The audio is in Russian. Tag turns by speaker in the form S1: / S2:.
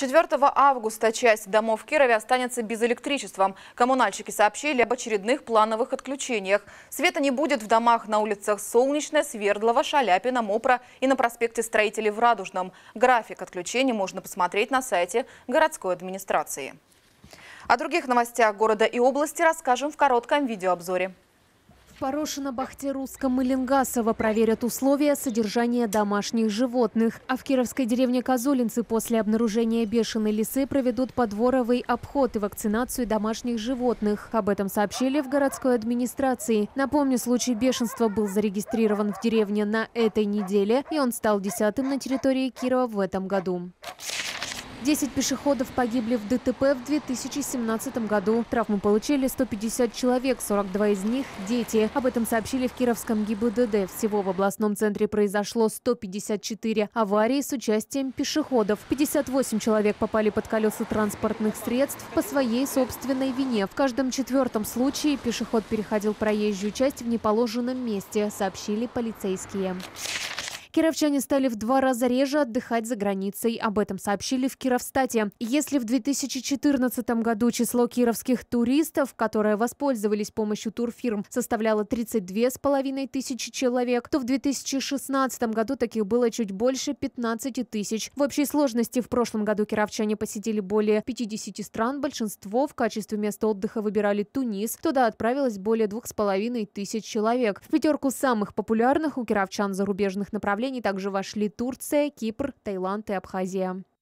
S1: 4 августа часть домов в Кирове останется без электричества. Коммунальщики сообщили об очередных плановых отключениях. Света не будет в домах на улицах Солнечная, Свердлова, Шаляпина, Мопра и на проспекте Строителей в Радужном. График отключений можно посмотреть на сайте городской администрации. О других новостях города и области расскажем в коротком видеообзоре.
S2: В Порошино-Бахтерусском и Ленгасово проверят условия содержания домашних животных. А в кировской деревне Козулинцы после обнаружения бешеной лисы проведут подворовый обход и вакцинацию домашних животных. Об этом сообщили в городской администрации. Напомню, случай бешенства был зарегистрирован в деревне на этой неделе, и он стал 10-м на территории Кирова в этом году. 10 пешеходов погибли в ДТП в 2017 году. Травмы получили 150 человек, 42 из них – дети. Об этом сообщили в Кировском ГИБДД. Всего в областном центре произошло 154 аварии с участием пешеходов. 58 человек попали под колеса транспортных средств по своей собственной вине. В каждом 4-м случае пешеход переходил проезжую часть в неположенном месте, сообщили полицейские. Кировчане стали в 2 раза реже отдыхать за границей. Об этом сообщили в Кировстате. Если в 2014 году число кировских туристов, которые воспользовались помощью турфирм, составляло 32,5 тысячи человек, то в 2016 году таких было чуть больше 15 тысяч. В общей сложности в прошлом году кировчане посетили более 50 стран. Большинство в качестве места отдыха выбирали Тунис. Туда отправилось более 2,5 тысяч человек. В 5 самых популярных у кировчан зарубежных направлений также вошли Турция, Кипр, Таиланд и Абхазия.